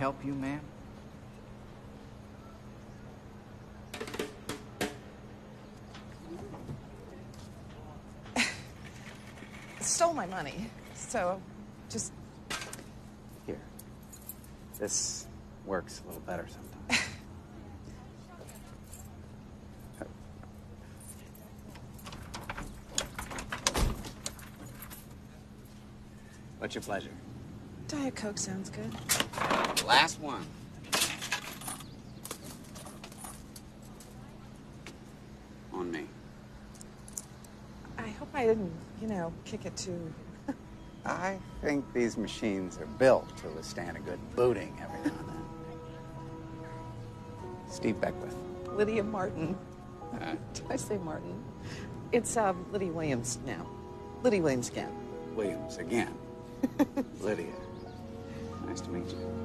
help you, ma'am? Stole my money, so just... Here. This works a little better sometimes. What's your pleasure? Diet Coke sounds good. Last one. On me. I hope I didn't, kick it too... I think these machines are built to withstand a good booting every now and then. Steve Beckwith. Lydia Martin. Did I say Martin? It's Lydia Williams now. Lydia Williams again. Williams again. Lydia. Nice to meet you.